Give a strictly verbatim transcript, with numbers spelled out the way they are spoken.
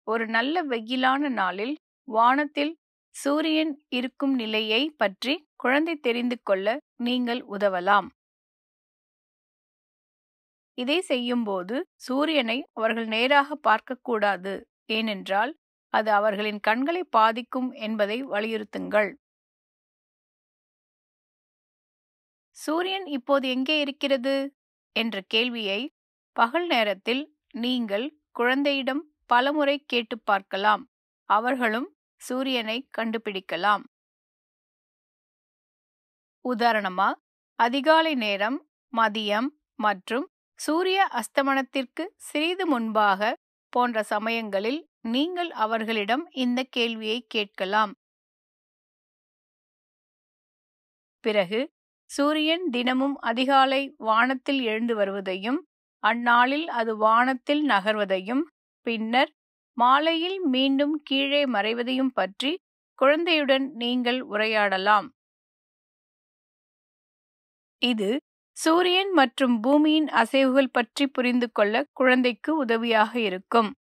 ஒரு நல்ல வெயிலான நாளில் வானத்தில் சூரியன் இருக்கும் நிலையை பற்றி குழந்தை தெரிந்து கொள்ள நீங்கள் உதவலாம். இதை செய்யும்போது சூரியனை அவர்கள் நேராக பார்க்கக்கூடாது, ஏனென்றால் அது அவர்களின் கண்களை பாதிக்கும் என்பதை வலியுறுத்துங்கள். சூரியன் இப்போது எங்கே இருக்கிறது என்ற கேள்வியை பகல் நேரத்தில் நீங்கள் குழந்தையிடம் பலமுறை கேட்டு பார்க்கலாம். அவர்களும் சூரியனை கண்டுபிடிக்கலாம். உதாரணமா, அதிகாலை நேரம், மதியம் மற்றும் சூரிய அஸ்தமனத்திற்கு சிறிது முன்பாக போன்ற சமயங்களில் நீங்கள் அவர்களிடம் இந்த கேள்வியை கேட்கலாம். பிறகு சூரியன் தினமும் அதிகாலை வானத்தில் எழுந்து வருவதையும் அந்நாளில் அது வானத்தில் நகர்வதையும் பின்னர் மாலையில் மீண்டும் கீழே மறைவதையும் பற்றி குழந்தையுடன் நீங்கள் உரையாடலாம். இது சூரியன் மற்றும் பூமியின் அசைவுகள் பற்றி புரிந்து கொள்ள குழந்தைக்கு உதவியாக இருக்கும்.